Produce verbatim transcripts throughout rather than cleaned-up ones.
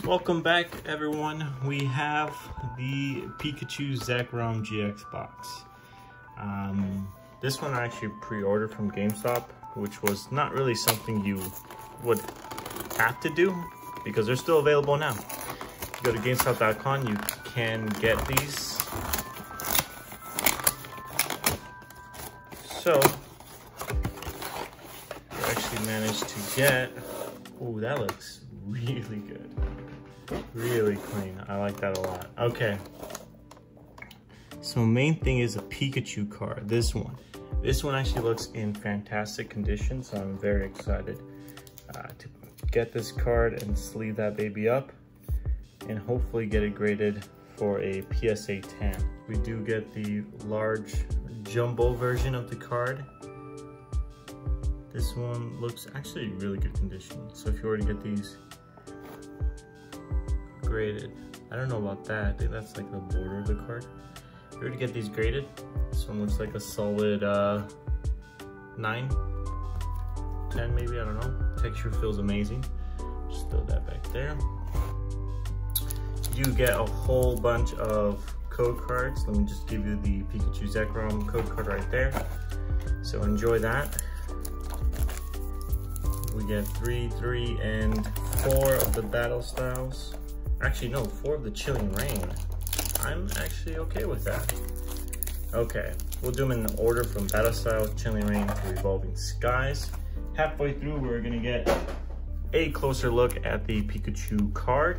Welcome back, everyone. We have the Pikachu Zekrom G X box. Um, this one I actually pre-ordered from GameStop, which was not really something you would have to do because they're still available now. If you go to GameStop dot com, you can get these. So, I actually managed to get, oh, that looks really good. Really clean. I like that a lot. Okay. So main thing is a Pikachu card. This one. This one actually looks in fantastic condition, so I'm very excited uh, to get this card and sleeve that baby up and hopefully get it graded for a P S A ten. We do get the large jumbo version of the card. This one looks actually really good condition. So if you were to get these graded, I don't know about that, I think that's like the border of the card. If you were to get these graded, this one looks like a solid uh, nine, ten maybe, I don't know. Texture feels amazing. Just throw that back there. You get a whole bunch of code cards. Let me just give you the Pikachu Zekrom code card right there. So enjoy that. We get three, three, and four of the battle styles. Actually, no, four of the Chilling Rain. I'm actually okay with that. Okay, we'll do them in the order from Battle Style, Chilling Rain to Evolving Skies. Halfway through, we're gonna get a closer look at the Pikachu card.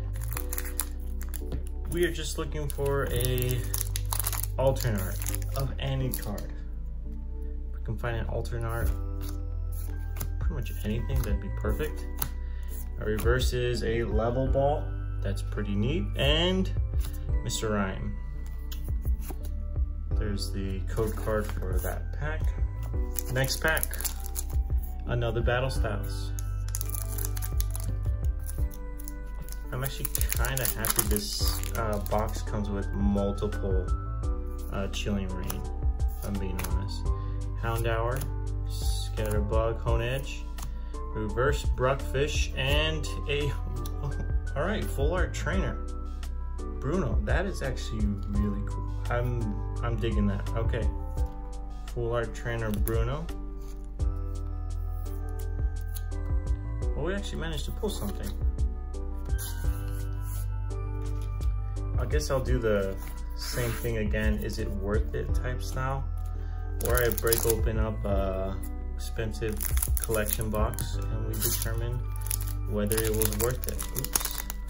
We are just looking for a alternate art of any card. If we can find an alternate art, pretty much anything, that'd be perfect. A reverse is a level ball. That's pretty neat. And Mister Rhyme. There's the code card for that pack. Next pack, another Battle Styles. I'm actually kind of happy this uh, box comes with multiple uh, Chilling Rain, if I'm being honest. Houndour, Scatterbug, Hone Edge, Reverse Bruckfish, and a, all right, full art trainer, Bruno. That is actually really cool. I'm, I'm digging that. Okay, full art trainer Bruno. Well, we actually managed to pull something. I guess I'll do the same thing again. Is it worth it type style, where I break open up a expensive collection box and we determine whether it was worth it. Oops.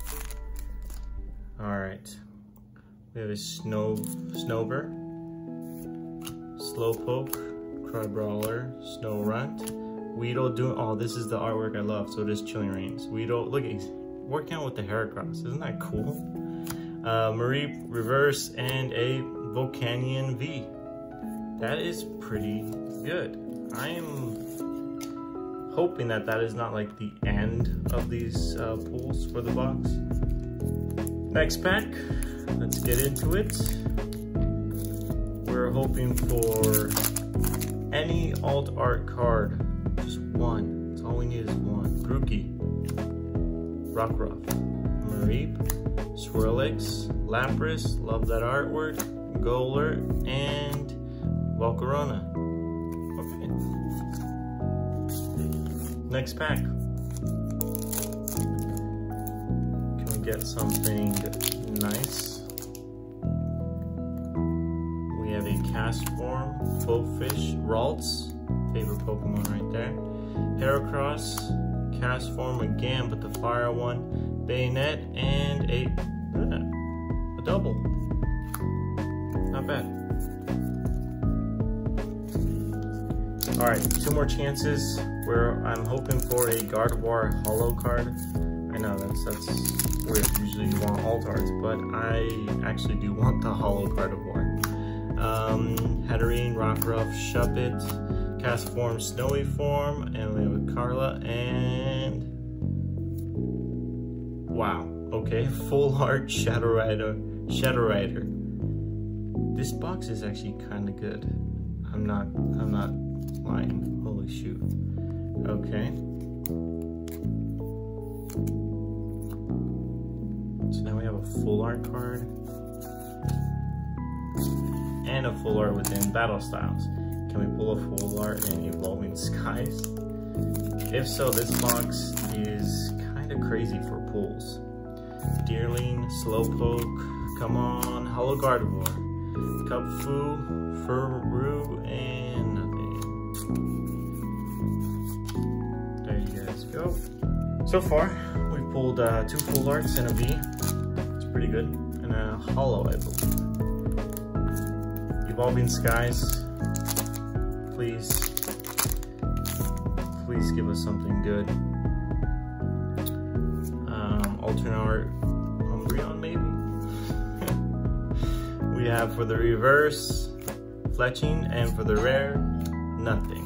All right. We have a Snow Snover, Slowpoke, Crybrawler, Snorunt, Weedle doing. Oh, this is the artwork I love. So this Chilling Rains. Weedle, look, he's working out with the Heracross. Isn't that cool? Uh, Mareep, Reverse, and a Volcanion V. That is pretty good. I am hoping that that is not like the end of these uh, pulls for the box. Next pack, let's get into it. We're hoping for any alt art card, just one. That's all we need is one. Grookey, Rockruff, Mareep, Swirlix, Lapras, love that artwork, Golert, and Volcarona. Okay. Next pack. Can we get something nice? We have a Castform, Fofish, Ralts, favorite Pokemon right there. Heracross, Castform again, but the fire one, Bayonet, and a, uh, a double. Not bad. All right, two more chances where I'm hoping for a Gardevoir holo card. I know that's that's weird. Usually you want alt arts, but I actually do want the holo Gardevoir. Um, Hatterene, Rockruff, Shuppet, Castform, Snowy Form, and we have a Carla, and wow, okay, full art Shadow Rider, Shadow Rider. This box is actually kind of good. I'm not, I'm not lying. Holy shoot. Okay. a full art card and a full art within Battle Styles. Can we pull a full art in Evolving Skies? If so, this box is kind of crazy for pulls. Deerling, Slowpoke, come on, Hollow Gardevoir, Cubfu, Furru, and nothing. There you guys go. So far, we pulled uh, two full arts and a V. It's pretty good. And a hollow, I believe. Evolving Skies. Please. Please give us something good. Um, alternate art Umbreon, maybe? We have for the reverse, Fletching, and for the rare, nothing.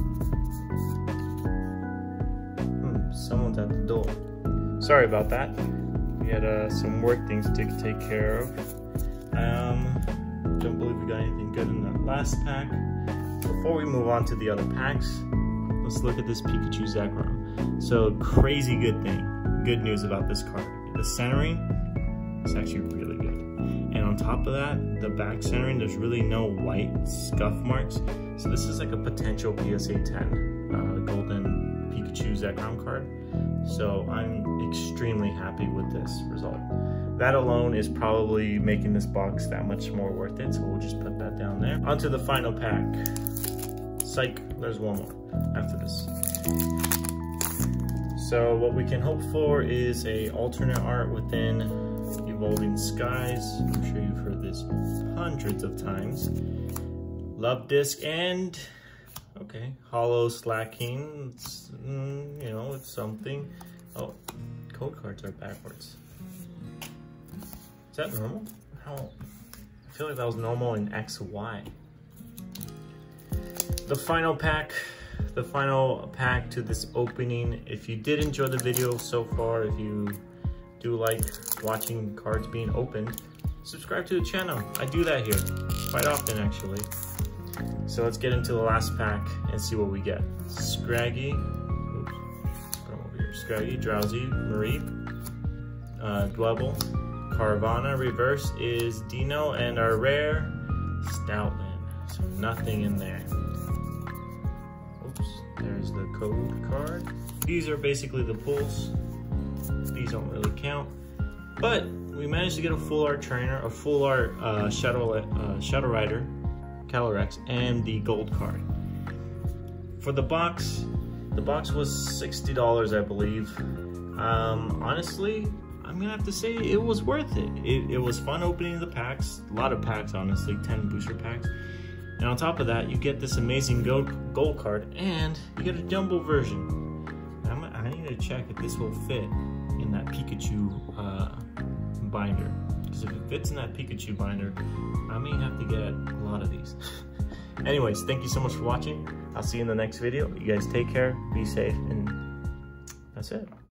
Someone's at the door. Sorry about that. We had uh, some work things to take care of. Um, don't believe we got anything good in that last pack. Before we move on to the other packs, let's look at this Pikachu Zekrom. So crazy good thing, good news about this card. The centering is actually really good. And on top of that, the back centering, there's really no white scuff marks. So this is like a potential P S A ten uh, golden Pikachu Zekrom card. So I'm extremely happy with this result. That alone is probably making this box that much more worth it, so we'll just put that down there. On to the final pack. Psych, there's one more after this. So what we can hope for is a alternate art within Evolving Skies. I'm sure you've heard this hundreds of times. Love Disc and okay, Hollow Slacking, it's, mm, you know, it's something. Oh, code cards are backwards. Is that normal? How? I feel like that was normal in X Y. The final pack, the final pack to this opening. If you did enjoy the video so far, if you do like watching cards being opened, subscribe to the channel. I do that here quite often, actually. So let's get into the last pack and see what we get. Scraggy, oops, put them over here. Scraggy, Drowsy, Mareep, uh, Dwebble, Carvana. Reverse is Dino, and our rare, Stoutland. So nothing in there. Oops, there's the code card. These are basically the pulls. These don't really count. But we managed to get a full art trainer, a full art uh, Shadow, uh, Shadow Rider, Calyrex, and the gold card. For the box, the box was sixty dollars, I believe. Um, honestly, I'm gonna have to say it was worth it. it. It was fun opening the packs, a lot of packs, honestly, ten booster packs. And on top of that, you get this amazing gold, gold card, and you get a jumbo version. I'm, I need to check if this will fit in that Pikachu uh, binder. Because if it fits in that Pikachu binder, I may have to get a lot of these. Anyways, thank you so much for watching. I'll see you in the next video. You guys take care, be safe, and that's it.